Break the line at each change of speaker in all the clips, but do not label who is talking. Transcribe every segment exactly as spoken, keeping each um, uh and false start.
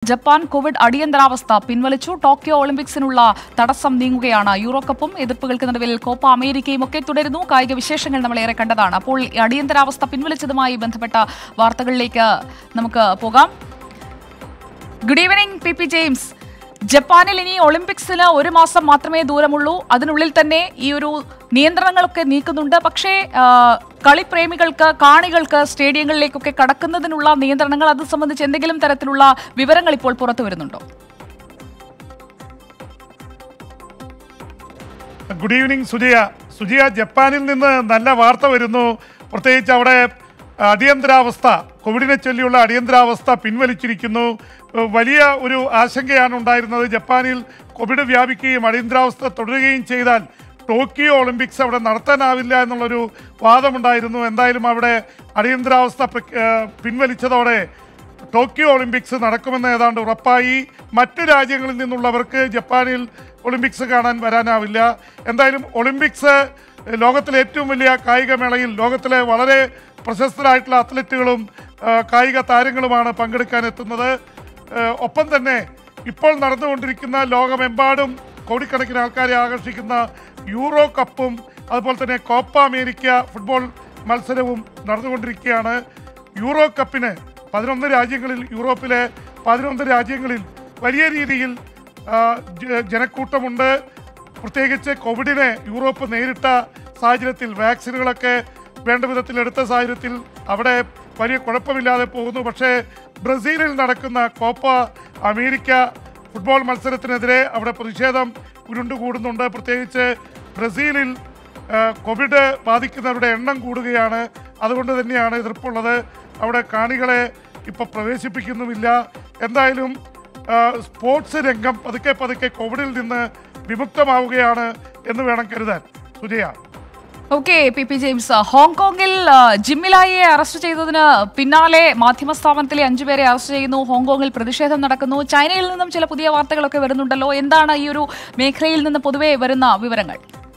Japan Covid അടിയന്തരാവസ്ഥ പിൻവലിച്ചു. Tokyo ഒളിമ്പിക്സിനുള്ള തടസ്സം നീങ്ങുകയാണ്. യൂറോ കപ്പും എതിർപ്പുകൾക്ക് നടുവിൽ കോപ്പ അമേരിക്കയും ഒക്കെ തുടരുന്നു. കായിക വിശേഷങ്ങൾ നമ്മളേറെ കണ്ടതാണ്. അപ്പോൾ അടിയന്തരാവസ്ഥ പിൻവലിച്ചതുമായി ബന്ധപ്പെട്ട വാർത്തകളിലേക്ക് നമുക്ക് പോകാം. Good evening P P James. ജപ്പാനിൽ ഇനി ഒളിമ്പിക്സിന് ഒരു മാസം മാത്രമേ ദൂരമുള്ളൂ. അതിനുള്ളിൽ തന്നെ ഈ ഒരു നിയന്ത്രണങ്ങളൊക്കെ നീക്കുന്നുണ്ട്. പക്ഷേ കളിപ്രേമികൾക്ക്, കാണികൾക്ക് സ്റ്റേഡിയങ്ങളിലേക്കൊക്കെ കടക്കുന്നതിനുള്ള നിയന്ത്രണങ്ങൾ, അത് സംബന്ധിച്ച് എന്തെങ്കിലും തരത്തിലുള്ള വിവരങ്ങൾ ഇപ്പോൾ പുറത്തു വരുന്നുണ്ടോ?
Good evening സുജിയ. സുജിയ, ജപ്പാനിൽ നിന്ന് നല്ല വാർത്ത വരുന്നു. പ്രത്യേകിച്ച് അവിടെ അടിയന്തരാവസ്ഥ, കോവിഡിനെ ചൊല്ലിയുള്ള അടിയന്തരാവസ്ഥ പിൻവലിച്ചിരിക്കുന്നു. വലിയ ഒരു ആശങ്കയാണ് ഉണ്ടായിരുന്നത്. ജപ്പാനിൽ കോവിഡ് വ്യാപിക്കുകയും അടിയന്തരാവസ്ഥ തുടരുകയും ചെയ്താൽ ടോക്കിയോ ഒളിമ്പിക്സ് അവിടെ നടത്താനാവില്ല എന്നുള്ളൊരു വാദമുണ്ടായിരുന്നു. എന്തായാലും അവിടെ അടിയന്തരാവസ്ഥ പിൻവലിച്ചതോടെ ടോക്കിയോ ഒളിമ്പിക്സ് നടക്കുമെന്ന് ഏതാണ്ട് ഉറപ്പായി. മറ്റു രാജ്യങ്ങളിൽ നിന്നുള്ളവർക്ക് ജപ്പാനിൽ ഒളിമ്പിക്സ് കാണാൻ വരാനാവില്ല. എന്തായാലും ഒളിമ്പിക്സ് ലോകത്തിലെ ഏറ്റവും വലിയ കായികമേളയിൽ ലോകത്തിലെ വളരെ പ്രശസ്തരായിട്ടുള്ള അത്ലറ്റുകളും കായിക താരങ്ങളുമാണ് പങ്കെടുക്കാൻ എത്തുന്നത്. ഒപ്പം തന്നെ ഇപ്പോൾ നടന്നുകൊണ്ടിരിക്കുന്ന ലോകമെമ്പാടും കോടിക്കണക്കിന് ആൾക്കാരെ ആകർഷിക്കുന്ന യൂറോ കപ്പും അതുപോലെ തന്നെ കോപ്പ അമേരിക്ക ഫുട്ബോൾ മത്സരവും നടന്നുകൊണ്ടിരിക്കുകയാണ്. യൂറോ കപ്പിന് പതിനൊന്ന് രാജ്യങ്ങളിൽ, യൂറോപ്പിലെ പതിനൊന്ന് രാജ്യങ്ങളിൽ വലിയ രീതിയിൽ ജനക്കൂട്ടമുണ്ട്. പ്രത്യേകിച്ച് കോവിഡിനെ യൂറോപ്പ് നേരിട്ട സാഹചര്യത്തിൽ വാക്സിനുകളൊക്കെ വേണ്ട വിധത്തിൽ എടുത്ത സാഹചര്യത്തിൽ അവിടെ വലിയ കുഴപ്പമില്ലാതെ പോകുന്നു. പക്ഷേ ബ്രസീലിൽ നടക്കുന്ന കോപ്പ അമേരിക്ക ഫുട്ബോൾ മത്സരത്തിനെതിരെ അവിടെ പ്രതിഷേധം ഉരുണ്ടുകൂടുന്നുണ്ട്. പ്രത്യേകിച്ച് ബ്രസീലിൽ കോവിഡ് ബാധിക്കുന്നവരുടെ എണ്ണം കൂടുകയാണ്. അതുകൊണ്ട് തന്നെയാണ് എതിർപ്പുള്ളത്. അവിടെ കാണികളെ ഇപ്പോൾ പ്രവേശിപ്പിക്കുന്നുമില്ല. എന്തായാലും സ്പോർട്സ് രംഗം പതുക്കെ പതുക്കെ കോവിഡിൽ നിന്ന് വിമുക്തമാവുകയാണ് എന്ന് വേണം കരുതാൻ. Sujaya.
Okay P P James, ഹോങ്കോങ്ങിൽ ജിമ്മിലായെ അറസ്റ്റ് ചെയ്തതിന് പിന്നാലെ മാധ്യമ സ്ഥാപനത്തിലെ അഞ്ചുപേരെ അറസ്റ്റ് ചെയ്യുന്നു. ഹോങ്കോങ്ങിൽ പ്രതിഷേധം നടക്കുന്നു. ചൈനയിൽ നിന്നും ചില പുതിയ വാർത്തകളൊക്കെ വരുന്നുണ്ടല്ലോ. എന്താണ് ഈ ഒരു മേഖലയിൽ നിന്ന് പൊതുവെ വരുന്ന വിവരങ്ങൾ?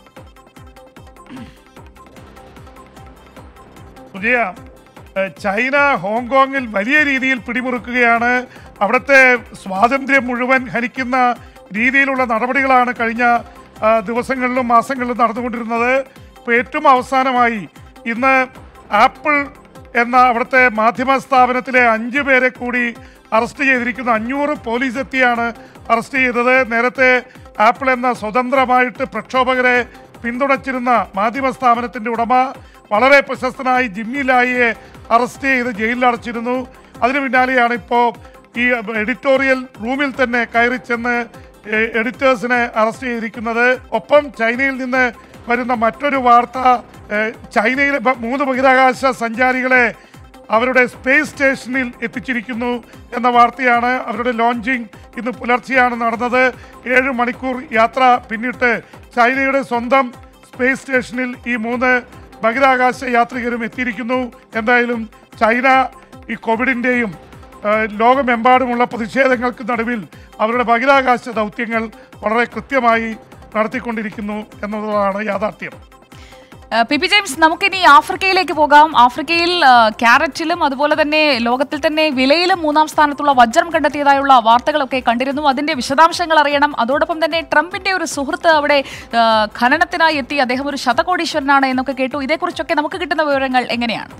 സുജയ, ചൈന ഹോങ്കോങ്ങിൽ വലിയ രീതിയിൽ പിടിമുറുക്കുകയാണ്. അവിടുത്തെ സ്വാതന്ത്ര്യം മുഴുവൻ ഹനിക്കുന്ന രീതിയിലുള്ള നടപടികളാണ് കഴിഞ്ഞ ദിവസങ്ങളിലും മാസങ്ങളിലും നടന്നുകൊണ്ടിരുന്നത്. ഇപ്പോൾ ഏറ്റവും അവസാനമായി ഇന്ന് ആപ്പിൾ എന്ന അവിടുത്തെ മാധ്യമ സ്ഥാപനത്തിലെ അഞ്ചു പേരെ കൂടി അറസ്റ്റ് ചെയ്തിരിക്കുന്നു. അഞ്ഞൂറ് പോലീസ് എത്തിയാണ് അറസ്റ്റ് ചെയ്തത്. നേരത്തെ ആപ്പിൾ എന്ന സ്വതന്ത്രമായിട്ട് പ്രക്ഷോഭകരെ പിന്തുണച്ചിരുന്ന മാധ്യമ സ്ഥാപനത്തിൻ്റെ ഉടമ വളരെ പ്രശസ്തനായി ജിമ്മി ലായിയെ അറസ്റ്റ് ചെയ്ത് ജയിലിൽ അടച്ചിരുന്നു. അതിന് പിന്നാലെയാണ് ഇപ്പോൾ ഈ എഡിറ്റോറിയൽ റൂമിൽ തന്നെ കയറി ചെന്ന് എഡിറ്റേഴ്സിനെ അറസ്റ്റ് ചെയ്തിരിക്കുന്നത്. ഒപ്പം ചൈനയിൽ നിന്ന് വരുന്ന മറ്റൊരു വാർത്ത, ചൈനയിലെ മൂന്ന് ബഹിരാകാശ സഞ്ചാരികളെ അവരുടെ സ്പേസ് സ്റ്റേഷനിൽ എത്തിച്ചിരിക്കുന്നു എന്ന വാർത്തയാണ്. അവരുടെ ലോഞ്ചിങ് ഇന്ന് പുലർച്ചെയാണ് നടന്നത്. ഏഴ് മണിക്കൂർ യാത്ര പിന്നിട്ട് ചൈനയുടെ സ്വന്തം സ്പേസ് സ്റ്റേഷനിൽ ഈ മൂന്ന് ബഹിരാകാശ യാത്രികരും എത്തിയിരിക്കുന്നു. എന്തായാലും ചൈന ഈ കോവിഡിൻ്റെയും ലോകമെമ്പാടുമുള്ള പ്രതിഷേധങ്ങൾക്ക് നടുവിൽ അവരുടെ ബഹിരാകാശ ദൗത്യങ്ങൾ വളരെ കൃത്യമായി നടത്തിക്കൊണ്ടിരിക്കുന്നു എന്നതാണ് യാഥാർത്ഥ്യം.
പി പി ജെയിംസ്, നമുക്കിനി ആഫ്രിക്കയിലേക്ക് പോകാം. ആഫ്രിക്കയിൽ ക്യാരറ്റിലും അതുപോലെ തന്നെ ലോകത്തിൽ തന്നെ വിലയിലും മൂന്നാം സ്ഥാനത്തുള്ള വജ്രം കണ്ടെത്തിയതായുള്ള വാർത്തകളൊക്കെ കണ്ടിരുന്നു. അതിന്റെ വിശദാംശങ്ങൾ അറിയണം. അതോടൊപ്പം തന്നെ ട്രംപിന്റെ ഒരു സുഹൃത്ത് അവിടെ ഖനനത്തിനായി എത്തി, അദ്ദേഹം ഒരു ശതകോടീശ്വരനാണ് എന്നൊക്കെ കേട്ടു. ഇതേക്കുറിച്ചൊക്കെ നമുക്ക് കിട്ടുന്ന വിവരങ്ങൾ എങ്ങനെയാണ്?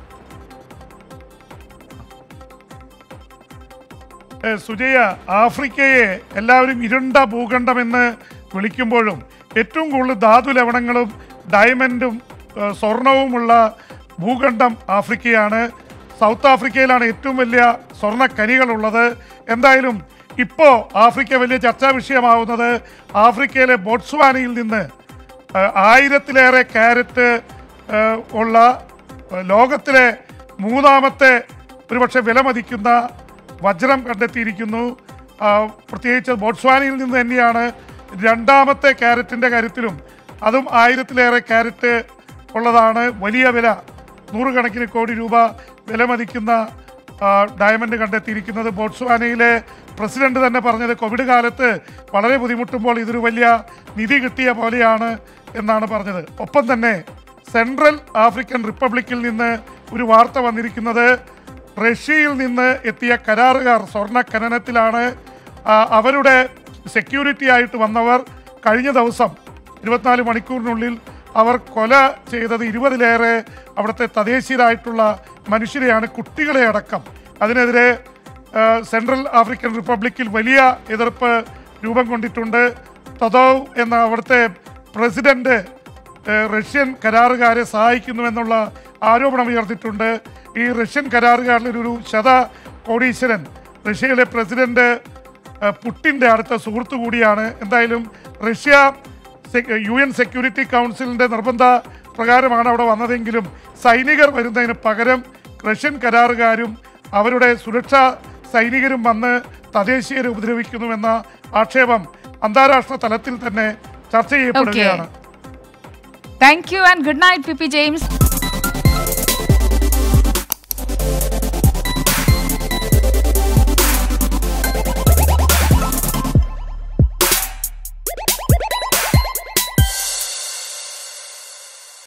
സുജയ, ആഫ്രിക്കയെ എല്ലാവരും ഇരുണ്ട ഭൂഖണ്ഡമെന്ന് വിളിക്കുമ്പോഴും ഏറ്റവും കൂടുതൽ ധാതു ലവണങ്ങളും ഡയമണ്ടും സ്വർണവുമുള്ള ഭൂഖണ്ഡം ആഫ്രിക്കയാണ്. സൗത്ത് ആഫ്രിക്കയിലാണ് ഏറ്റവും വലിയ സ്വർണ്ണ ഖനികളുള്ളത്. എന്തായാലും ഇപ്പോൾ ആഫ്രിക്ക വലിയ ചർച്ചാ വിഷയമാവുന്നത് ആഫ്രിക്കയിലെ ബോട്സ്വാനയിൽ നിന്ന് ആയിരത്തിലേറെ ക്യാരറ്റ് ഉള്ള ലോകത്തിലെ മൂന്നാമത്തെ ഒരുപക്ഷെ വിലമതിക്കുന്ന വജ്രം കണ്ടെത്തിയിരിക്കുന്നു. പ്രത്യേകിച്ച് ബോട്സ്വാനയിൽ നിന്ന് തന്നെയാണ് രണ്ടാമത്തെ ക്യാരറ്റിൻ്റെ കാര്യത്തിലും അതും ആയിരത്തിലേറെ ക്യാരറ്റ് ഉള്ളതാണ്. വലിയ വില, നൂറുകണക്കിന് കോടി രൂപ വിലമതിക്കുന്ന ഡയമണ്ട് കണ്ടെത്തിയിരിക്കുന്നത്. ബോട്സ്വാനയിലെ പ്രസിഡന്റ് തന്നെ പറഞ്ഞത് കോവിഡ് കാലത്ത് വളരെ ബുദ്ധിമുട്ടുമ്പോൾ ഇതൊരു വലിയ നിധി കിട്ടിയ പോലെയാണ് എന്നാണ് പറഞ്ഞത്. ഒപ്പം തന്നെ സെൻട്രൽ ആഫ്രിക്കൻ റിപ്പബ്ലിക്കിൽ നിന്ന് ഒരു വാർത്ത വന്നിരിക്കുന്നത് റഷ്യയിൽ നിന്ന് എത്തിയ കരാറുകാർ സ്വർണ്ണ ഖനനത്തിലാണ്. അവരുടെ സെക്യൂരിറ്റി ആയിട്ട് വന്നവർ കഴിഞ്ഞ ദിവസം ഇരുപത്തിനാല് മണിക്കൂറിനുള്ളിൽ അവർ കൊല ചെയ്തത് ഇരുപതിലേറെ അവിടുത്തെ തദ്ദേശീയരായിട്ടുള്ള മനുഷ്യരെയാണ്, കുട്ടികളെ അടക്കം. അതിനെതിരെ സെൻട്രൽ ആഫ്രിക്കൻ റിപ്പബ്ലിക്കിൽ വലിയ എതിർപ്പ് രൂപം കൊണ്ടിട്ടുണ്ട്. തദോവ് എന്ന അവിടുത്തെ പ്രസിഡന്റ് റഷ്യൻ കരാറുകാരെ സഹായിക്കുന്നുവെന്നുള്ള ആരോപണം ഉയർത്തിയിട്ടുണ്ട്. ഈ റഷ്യൻ കരാറുകാരിൽ ഒരു ശത കോടീശ്വരൻ റഷ്യയിലെ പ്രസിഡന്റ് പുട്ടിൻ്റെ അടുത്ത സുഹൃത്തു കൂടിയാണ്. എന്തായാലും റഷ്യ യു എൻ സെക്യൂരിറ്റി കൗൺസിലിൻ്റെ നിർബന്ധ പ്രകാരമാണ് അവിടെ വന്നതെങ്കിലും സൈനികർ വരുന്നതിന് പകരം റഷ്യൻ കരാറുകാരും അവരുടെ സുരക്ഷാ സൈനികരും വന്ന് തദ്ദേശീയരെ ഉപദ്രവിക്കുന്നുവെന്ന ആക്ഷേപം അന്താരാഷ്ട്ര തലത്തിൽ തന്നെ ചർച്ച ചെയ്യപ്പെടുകയാണ്.
Thank you and good night P P James.